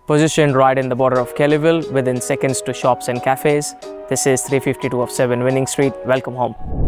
Positioned right in the border of Kellyville, within seconds to shops and cafes. This is 352 of 7 Winning Street. Welcome home.